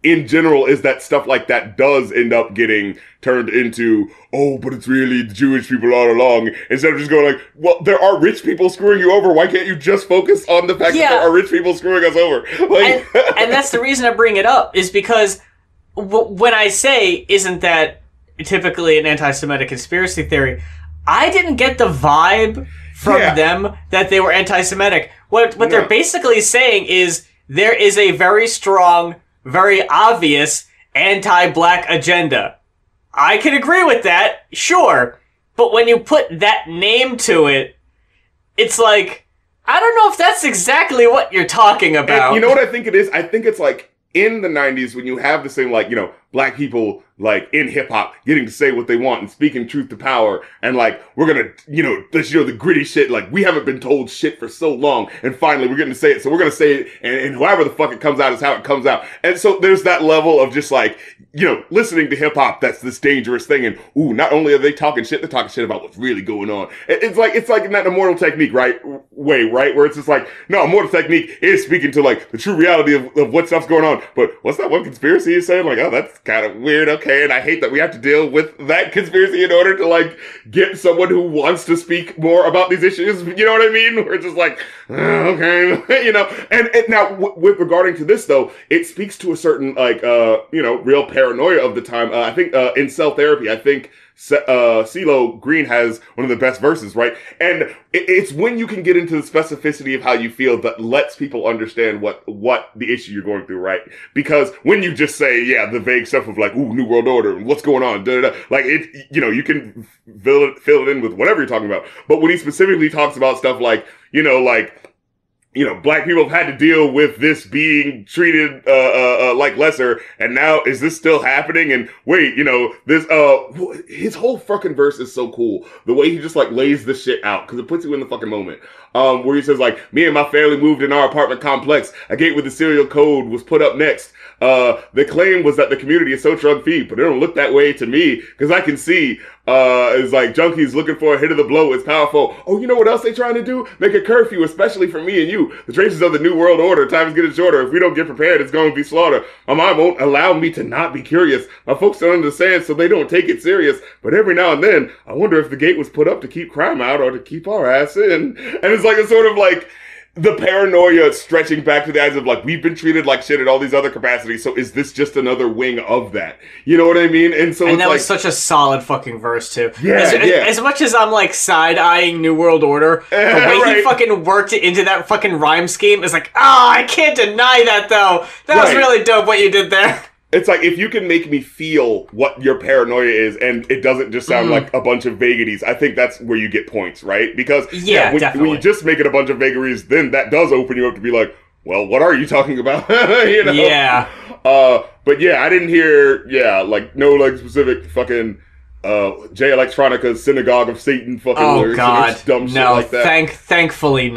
S1: in general is that stuff like that does end up getting turned into, oh, but it's really the Jewish people all along, instead of just going like, well, there are rich people screwing you over. Why can't you just focus on the fact yeah. that there are rich people screwing us over? Like,
S2: and, and that's the reason I bring it up, is because w- when I say, isn't that typically an anti-Semitic conspiracy theory, I didn't get the vibe from yeah. them that they were anti-Semitic. What what no. they're basically saying is there is a very strong, very obvious anti-black agenda. I can agree with that, sure. But when you put that name to it, it's like, I don't know if that's exactly what you're talking about.
S1: And you know what I think it is? I think it's like in the nineties when you have the same, like, you know, black people, like, in hip-hop, getting to say what they want and speaking truth to power, and, like, we're gonna, you know, let you know the gritty shit, like, we haven't been told shit for so long, and finally we're gonna say it, so we're gonna say it, and, and however the fuck it comes out is how it comes out. And so there's that level of just, like, you know, listening to hip-hop, that's this dangerous thing, and, ooh, not only are they talking shit, they're talking shit about what's really going on. It, it's like, it's like in that Immortal Technique, right, way, right, where it's just like, no, Immortal Technique is speaking to, like, the true reality of, of what stuff's going on, but what's that one conspiracy you're saying? Like, oh, that's kind of weird, okay. And I hate that we have to deal with that conspiracy in order to, like, get someone who wants to speak more about these issues. You know what I mean? We're just like, oh, okay, you know. And, and now, w- with regarding to this, though, it speaks to a certain, like, uh, you know, real paranoia of the time. Uh, I think uh, in Cell Therapy, I think uh, CeeLo Green has one of the best verses, right? And it, it's when you can get into the specificity of how you feel that lets people understand what, what the issue you're going through, right? Because when you just say, yeah, the vague stuff of like, ooh, New World Order, what's going on, da, da, da, like it, you know, you can fill it, fill it in with whatever you're talking about. But when he specifically talks about stuff like, you know, like, you know, black people have had to deal with this being treated, uh, uh, uh, like lesser, and now is this still happening? And wait, you know, this, uh, his whole fucking verse is so cool. The way he just, like, lays this shit out, cause it puts you in the fucking moment. Um, where he says, like, me and my family moved in our apartment complex. A gate with the serial code was put up next. Uh, the claim was that the community is so drug-free, but it don't look that way to me, cause I can see, uh, it's like junkies looking for a hit of the blow. It's powerful. Oh, you know what else they trying to do? Make a curfew, especially for me and you. The traces of the New World Order. Time is getting shorter. If we don't get prepared, it's going to be slaughter. My mind won't allow me to not be curious. My folks don't understand, so they don't take it serious. But every now and then, I wonder if the gate was put up to keep crime out or to keep our ass in. And it's like a sort of like the paranoia stretching back to the eyes of like, we've been treated like shit at all these other capacities, so is this just another wing of that? You know what I mean? And so
S2: and
S1: it's
S2: that
S1: like,
S2: was such a solid fucking verse too.
S1: Yeah,
S2: as,
S1: yeah.
S2: As, as much as I'm like side-eyeing New World Order, the way
S1: right.
S2: he fucking worked it into that fucking rhyme scheme is like, ah, oh, I can't deny that though. That right. was really dope what you did there.
S1: It's like, if you can make me feel what your paranoia is, and it doesn't just sound mm. like a bunch of vagaries, I think that's where you get points, right? Because
S2: yeah,
S1: yeah when,
S2: definitely.
S1: when you just make it a bunch of vagaries, then that does open you up to be like, well, what are you talking about? You know?
S2: Yeah.
S1: Uh, but yeah, I didn't hear, yeah, like, no, like, specific fucking uh, Jay Electronica's Synagogue of Satan fucking
S2: oh,
S1: lyrics
S2: God.
S1: and dumb
S2: no,
S1: shit like that.
S2: Thank, thankfully,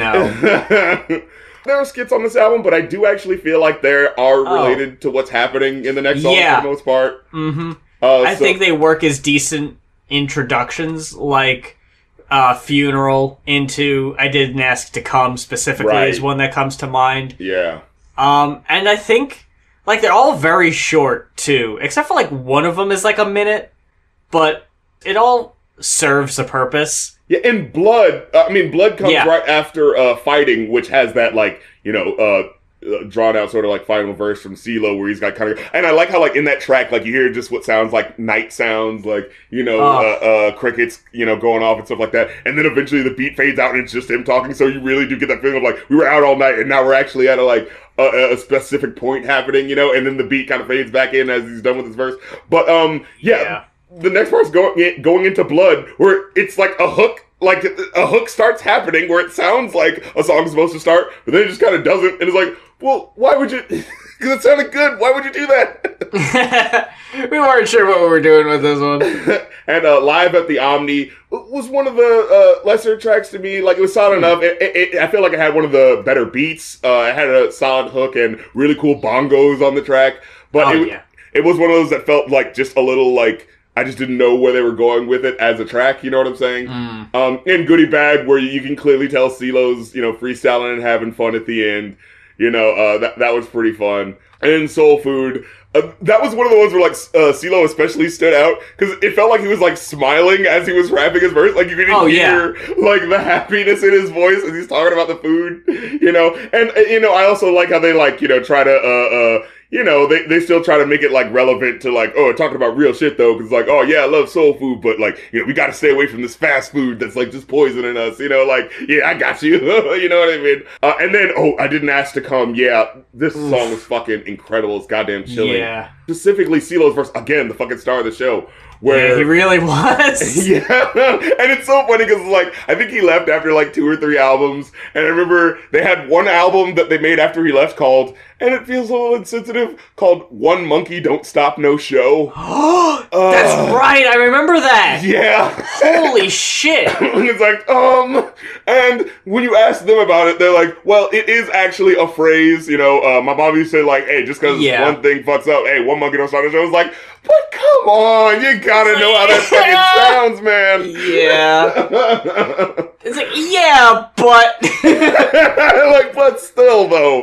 S2: no.
S1: There are skits on this album, but I do actually feel like they are related oh. to what's happening in the next song
S2: yeah.
S1: for the most part.
S2: Mm-hmm.
S1: Uh,
S2: I
S1: so,
S2: think they work as decent introductions, like uh, Funeral into I Didn't Ask to Come specifically right. is one that comes to mind.
S1: Yeah.
S2: Um, and I think, like, they're all very short, too. Except for, like, one of them is, like, a minute. But it all serves a purpose.
S1: Yeah, and Blood, uh, I mean, Blood comes
S2: yeah.
S1: right after uh, Fighting, which has that, like, you know, uh, uh, drawn out sort of, like, final verse from CeeLo where he's got kind of... And I like how, like, in that track, like, you hear just what sounds like night sounds, like, you know, oh. uh, uh, crickets, you know, going off and stuff like that. And then eventually the beat fades out and it's just him talking, so you really do get that feeling of, like, we were out all night and now we're actually at a, like... A, a specific point happening, you know, and then the beat kind of fades back in as he's done with his verse. But, um, yeah, yeah. the next part's going in, going into Blood, where it's like a hook, like a hook starts happening where it sounds like a song's supposed to start, but then it just kind of doesn't, and it's like, well, why would you? Because it sounded good. Why would you do that?
S2: We weren't sure what we were doing with this one.
S1: And uh, Live at the Omni was one of the uh, lesser tracks to me. Like, it was solid mm. enough. It, it, it, I feel like it had one of the better beats. Uh, it had a solid hook and really cool bongos on the track. But
S2: oh,
S1: it,
S2: yeah.
S1: it was one of those that felt like just a little like, I just didn't know where they were going with it as a track, you know what I'm saying?
S2: Mm.
S1: Um, and Goodie Bag, where you can clearly tell CeeLo's, you know, freestyling and having fun at the end. You know, uh, that that was pretty fun. And Soul Food. Uh, that was one of the ones where, like, uh, CeeLo especially stood out, because it felt like he was, like, smiling as he was rapping his verse. Like, you could
S2: oh,
S1: hear,
S2: yeah.
S1: like, the happiness in his voice as he's talking about the food, you know? And, uh, you know, I also like how they, like, you know, try to, uh, uh, you know, they, they still try to make it, like, relevant to, like, oh, talking about real shit, though, because, like, oh, yeah, I love soul food, but, like, you know, we gotta stay away from this fast food that's, like, just poisoning us, you know? Like, yeah, I got you, you know what I mean? Uh, and then, oh, I didn't ask to come, yeah, this Oof. song was fucking incredible, it's goddamn chilling.
S2: Yeah.
S1: Specifically, CeeLo's verse, again, the fucking star of the show. Where,
S2: yeah, he really was.
S1: Yeah, and it's so funny because, like, I think he left after, like, two or three albums, and I remember they had one album that they made after he left called, and it feels a little insensitive, called One Monkey Don't Stop No Show.
S2: uh, That's right, I remember that!
S1: Yeah.
S2: Holy shit!
S1: And it's like, um, and when you ask them about it, they're like, well, it is actually a phrase, you know, uh, my mom used to say, like, hey, just because
S2: yeah.
S1: one thing fucks up, hey, one monkey don't stop no show. It's like, but come on, you gotta know how that fucking sounds, man.
S2: Yeah. It's like, yeah, but...
S1: like, but still, though.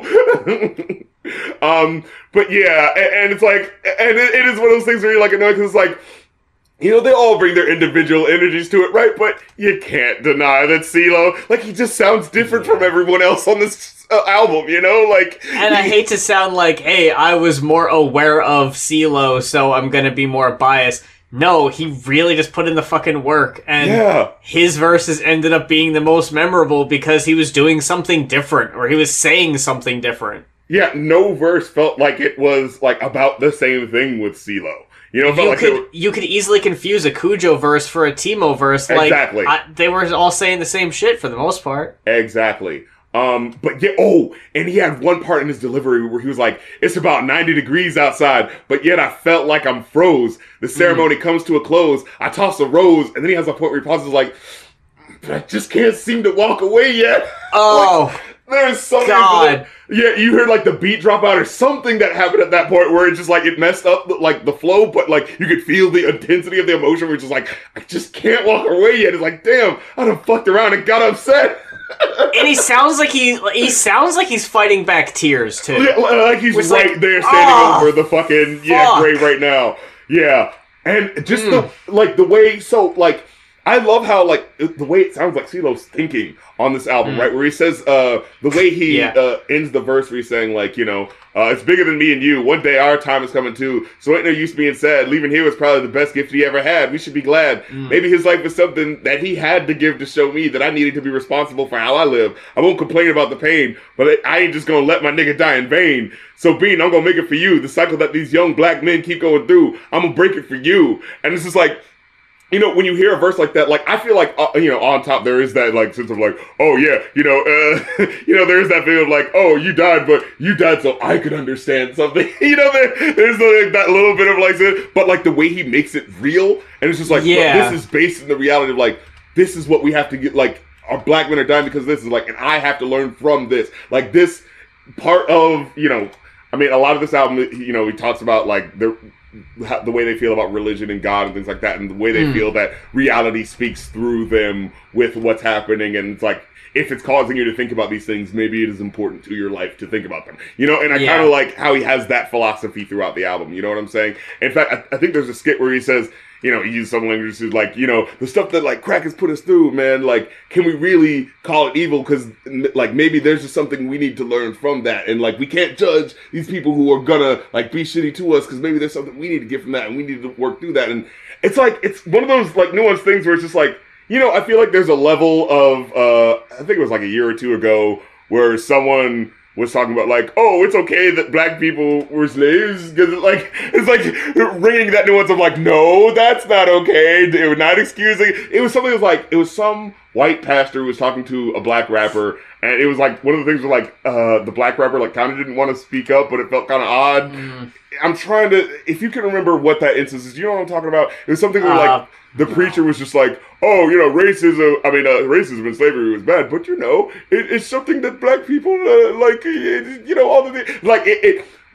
S1: um, but yeah, and, and it's like, and it, it is one of those things where you're like annoyed because it's like, you know, they all bring their individual energies to it, right? But you can't deny that CeeLo, like, he just sounds different yeah. from everyone else on this uh, album, you know? Like,
S2: and I hate to sound like, hey, I was more aware of CeeLo, so I'm gonna be more biased. No, he really just put in the fucking work, and
S1: yeah.
S2: his verses ended up being the most memorable because he was doing something different, or he was saying something different.
S1: Yeah, no verse felt like it was, like, about the same thing with CeeLo. You know, it felt
S2: you
S1: like
S2: could
S1: were...
S2: you could easily confuse a Cujo verse for a Timo verse. Like,
S1: exactly.
S2: I, they were all saying the same shit for the most part.
S1: Exactly. Um, but yeah, oh, and he had one part in his delivery where he was like, it's about ninety degrees outside, but yet I felt like I'm froze. The ceremony mm. comes to a close. I toss a rose, and then he has a point where he pauses like, but I just can't seem to walk away yet.
S2: Oh.
S1: like, there's something.
S2: God.
S1: Like, yeah, you heard like the beat drop out or something that happened at that point where it just like it messed up the, like the flow, but like you could feel the intensity of the emotion where it's just like, I just can't walk away yet. It's like, damn, I done fucked around and got upset.
S2: And he sounds like he he sounds like he's fighting back tears too.
S1: Yeah, like he's
S2: Which,
S1: right
S2: like,
S1: there standing
S2: oh,
S1: over the fucking yeah
S2: fuck.
S1: grave right now. Yeah, and just
S2: Mm.
S1: the like the way so like I love how like the way it sounds like CeeLo's thinking on this album, mm. right? Where he says uh the way he
S2: yeah.
S1: uh, ends the verse where he's saying like, you know, uh, it's bigger than me and you. One day our time is coming too. So ain't no use being sad. Leaving here was probably the best gift he ever had. We should be glad. Mm. Maybe his life was something that he had to give to show me that I needed to be responsible for how I live. I won't complain about the pain, but I ain't just gonna let my nigga die in vain. So Bean, I'm gonna make it for you. The cycle that these young black men keep going through, I'm gonna break it for you. And it's just like, you know, when you hear a verse like that, like, I feel like, uh, you know, on top there is that, like, sense of, like, oh, yeah, you know, uh, you know, there's that feeling of, like, oh, you died, but you died so I could understand something. You know, there, there's, like, that little bit of, like, but, like, the way he makes it real, and it's just like,
S2: yeah.
S1: this is based in the reality of, like, this is what we have to get, like, our black men are dying because this is, like, and I have to learn from this. Like, this part of, you know, I mean, a lot of this album, you know, he talks about, like, the... the way they feel about religion and God and things like that, and the way they mm. feel that reality speaks through them with what's happening, and it's like, if it's causing you to think about these things, maybe it is important to your life to think about them. You know, and I yeah. kind of like how he has that philosophy throughout the album, you know what I'm saying? In fact, I, I think there's a skit where he says, you know, he used some language who's like, you know, the stuff that, like, crack has put us through, man, like, can we really call it evil? Because, like, maybe there's just something we need to learn from that. And, like, we can't judge these people who are gonna, like, be shitty to us because maybe there's something we need to get from that and we need to work through that. And it's, like, it's one of those, like, nuanced things where it's just, like, you know, I feel like there's a level of, uh, I think it was, like, a year or two ago where someone was talking about, like, oh, it's okay that black people were slaves, because it, like, it's like ringing that nuance of, like, no, that's not okay, they were not excusing. It was something that was like, it was some white pastor who was talking to a black rapper, and it was like, one of the things was like, uh, the black rapper, like, kind of didn't want to speak up, but it felt kind of odd. Mm. I'm trying to, if you can remember what that instance is, you know what I'm talking about? It was something where, uh, like, the preacher was just like, oh, you know, racism, I mean, uh, racism and slavery was bad, but, you know, it, it's something that black people, uh, like, it, you know, all the things, like, it, it,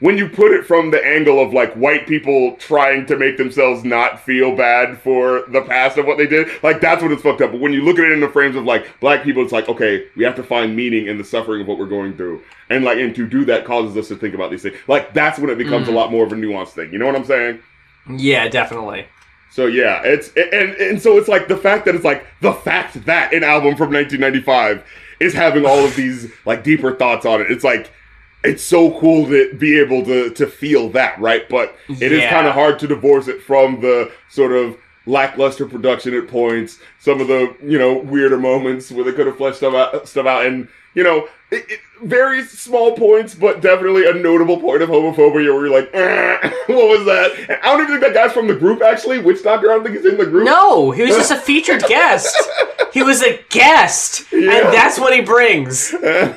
S1: when you put it from the angle of like white people trying to make themselves not feel bad for the past of what they did, like that's when it's fucked up. But when you look at it in the frames of like black people, it's like, okay, we have to find meaning in the suffering of what we're going through. And like, and to do that causes us to think about these things. Like that's when it becomes mm. a lot more of a nuanced thing. You know what I'm saying?
S2: Yeah, definitely.
S1: So yeah, it's, and, and so it's like the fact that it's like the fact that an album from nineteen ninety-five is having all of these like deeper thoughts on it. It's like, it's so cool to be able to, to feel that, right? But it yeah. is kind of hard to divorce it from the sort of lackluster production at points, some of the, you know, weirder moments where they could have fleshed stuff out, stuff out and, you know, it, it, very small points, but definitely a notable point of homophobia where you're like, eh, what was that? And I don't even think that guy's from the group, actually. Witch Doctor, I don't think he's in the group.
S2: No, he was just a featured guest. He was a guest, yeah. and that's what he brings.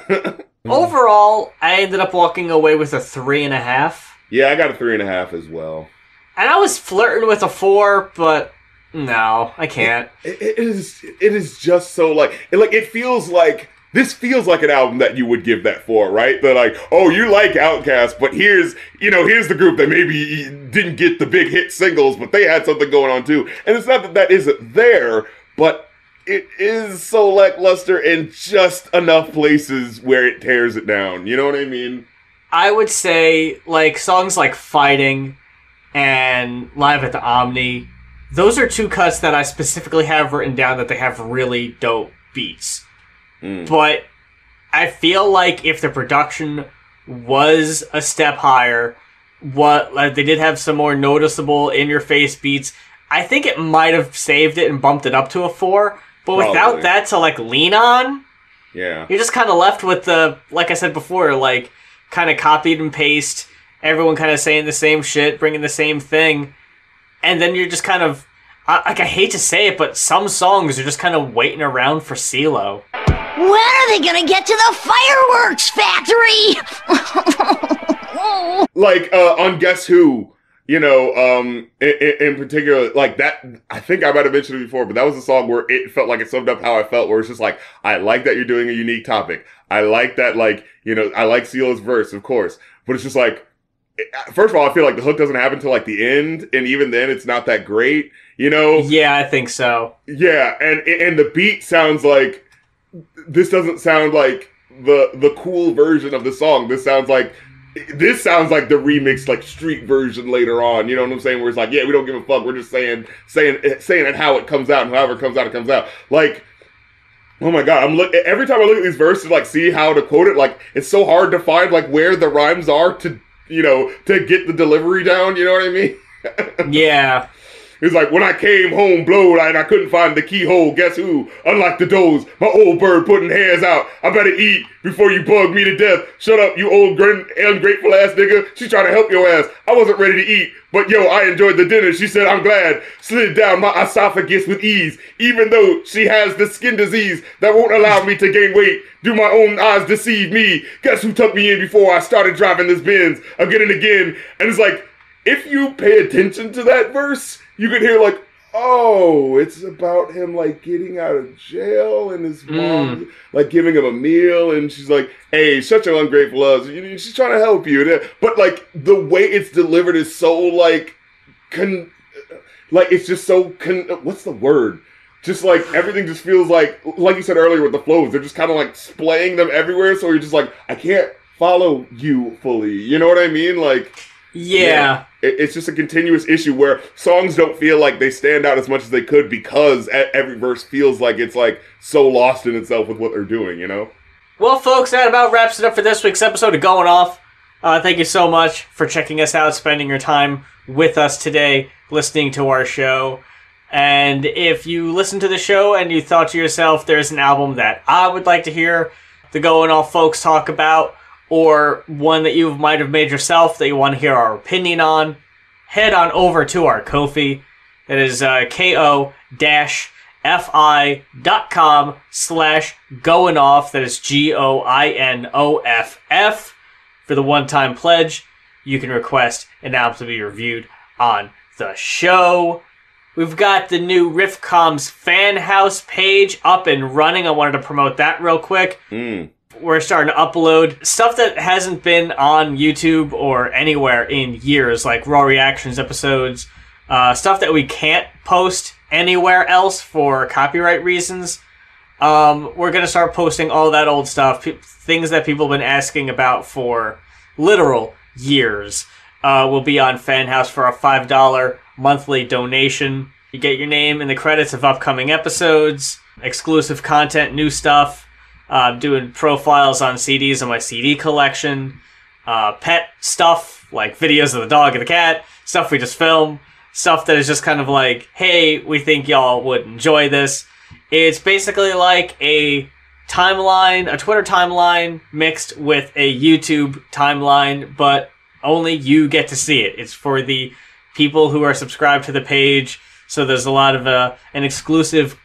S2: Overall, I ended up walking away with a three and a half.
S1: Yeah, I got a three and a half as well.
S2: And I was flirting with a four, but no, I can't.
S1: It, it is. It is just so like, it, like it feels like this feels like an album that you would give that for, right? They're like, oh, you like Outkast, but here's you know here's the group that maybe didn't get the big hit singles, but they had something going on too. And it's not that that isn't there, but it is so lackluster in just enough places where it tears it down. You know what I mean?
S2: I would say, like, songs like Fighting and Live at the Omni, those are two cuts that I specifically have written down that they have really dope beats. Mm. But I feel like if the production was a step higher, what like, they did have some more noticeable in-your-face beats, I think it might have saved it and bumped it up to a four. But Probably. Without that to, like, lean on,
S1: yeah,
S2: you're just kind of left with the, like I said before, like, kind of copied and paste, everyone kind of saying the same shit, bringing the same thing, and then you're just kind of, I, like, I hate to say it, but some songs are just kind of waiting around for CeeLo.
S3: When are they gonna get to the fireworks factory?
S1: Like, uh, on Guess Who, you know, um, in, in particular, like that, I think I might have mentioned it before, but that was a song where it felt like it summed up how I felt, where it's just like, I like that you're doing a unique topic. I like that, like, you know, I like CeeLo's verse, of course, but it's just like, first of all, I feel like the hook doesn't happen until like the end, and even then it's not that great, you know?
S2: Yeah, I think so.
S1: Yeah, and, and the beat sounds like, this doesn't sound like the, the cool version of the song. This sounds like, This sounds like the remixed, like, street version later on. You know what I'm saying? Where it's like, yeah, we don't give a fuck. We're just saying, saying, saying it how it comes out, and however it comes out, it comes out. Like, oh my god, I'm look. Every time I look at these verses, like, see how to quote it. Like, it's so hard to find like where the rhymes are to, you know, to get the delivery down. You know what I mean?
S2: Yeah.
S1: It's like, when I came home blowed and I couldn't find the keyhole, guess who? Unlike the doze, my old bird putting hairs out. I better eat before you bug me to death. Shut up, you old grin- ungrateful ass nigga. She trying to help your ass. I wasn't ready to eat, but yo, I enjoyed the dinner. She said, I'm glad. Slid down my esophagus with ease, even though she has the skin disease that won't allow me to gain weight. Do my own eyes deceive me? Guess who tucked me in before I started driving this Benz again and again? And it's like, if you pay attention to that verse, you can hear like, oh, it's about him like getting out of jail and his mom mm. like giving him a meal, and she's like, hey, shut your ungrateful ass. She's trying to help you. But like the way it's delivered is so like, con- like it's just so, con- what's the word? Just like everything just feels like, like you said earlier with the flows, they're just kind of like splaying them everywhere. So you're just like, I can't follow you fully. You know what I mean? Like,
S2: yeah.
S1: yeah. It's just a continuous issue where songs don't feel like they stand out as much as they could because every verse feels like it's like so lost in itself with what they're doing, you know?
S2: Well, folks, that about wraps it up for this week's episode of Going Off. Uh, thank you so much for checking us out, spending your time with us today, listening to our show. And if you listen to the show and you thought to yourself, there's an album that I would like to hear the Going Off folks talk about, or one that you might have made yourself that you want to hear our opinion on, head on over to our Ko-fi. That is uh, ko-fi.com slash going off. That is G O I N O F F. For the one-time pledge, you can request an album to be reviewed on the show. We've got the new Riffcom's fan house page up and running. I wanted to promote that real quick.
S1: Mm.
S2: we're starting to upload stuff that hasn't been on YouTube or anywhere in years, like Raw Reactions episodes, uh, stuff that we can't post anywhere else for copyright reasons. Um, we're going to start posting all that old stuff, p- things that people have been asking about for literal years. Uh, will be on Fanhouse for a five dollars monthly donation. You get your name in the credits of upcoming episodes, exclusive content, new stuff. Uh, doing profiles on C Ds on my C D collection, uh, pet stuff like videos of the dog and the cat, stuff we just film, stuff that is just kind of like, hey, we think y'all would enjoy this. It's basically like a timeline, a Twitter timeline mixed with a YouTube timeline, but only you get to see it. It's for the people who are subscribed to the page, so there's a lot of uh, an exclusive...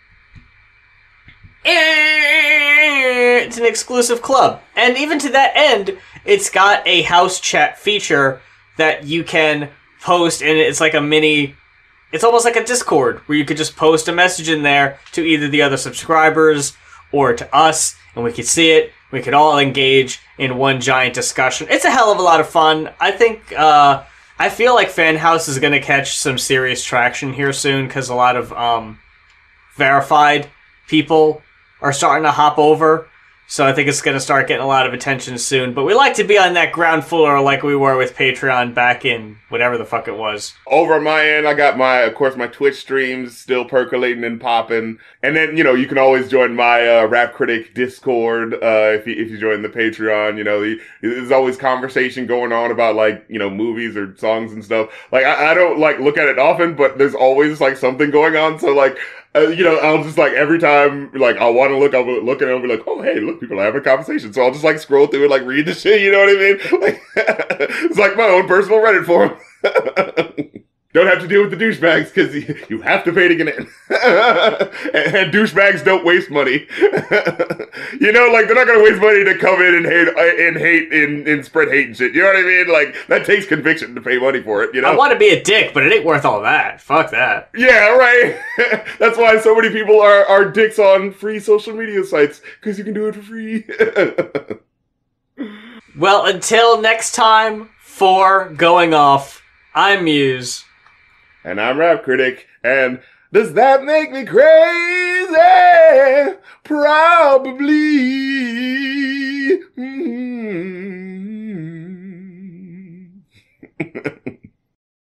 S2: It's an exclusive club. And even to that end, it's got a house chat feature that you can post, and it's like a mini... It's almost like a Discord, where you could just post a message in there to either the other subscribers or to us, and we could see it. We could all engage in one giant discussion. It's a hell of a lot of fun. I think, uh... I feel like Fanhouse is going to catch some serious traction here soon, because a lot of, um... verified people are starting to hop over, so I think it's going to start getting a lot of attention soon. But we like to be on that ground floor like we were with Patreon back in whatever the fuck it was.
S1: Over on my end, I got my, of course, my Twitch streams still percolating and popping. And then, you know, you can always join my uh, Rap Critic Discord uh, if you, if you join the Patreon. You know, the, there's always conversation going on about, like, you know, movies or songs and stuff. Like, I, I don't, like, look at it often, but there's always, like, something going on. So, like, Uh, you know, I'll just like every time, like I want to look, I'll look and I'll be like, oh hey, look, people are having a conversation. So I'll just like scroll through and like read the shit. You know what I mean? Like, it's like my own personal Reddit forum. Don't have to deal with the douchebags because you have to pay to get in. and, and douchebags don't waste money. You know, like they're not gonna waste money to come in and hate and hate and, and spread hate and shit. You know what I mean? Like that takes conviction to pay money for it. You know,
S2: I want to be a dick, but it ain't worth all that. Fuck that.
S1: Yeah, right. That's why so many people are are dicks on free social media sites because you can do it for free.
S2: Well, until next time, for going off, I'm Muse.
S1: And I'm Rap Critic, and does that make me crazy? Probably. Mm-hmm.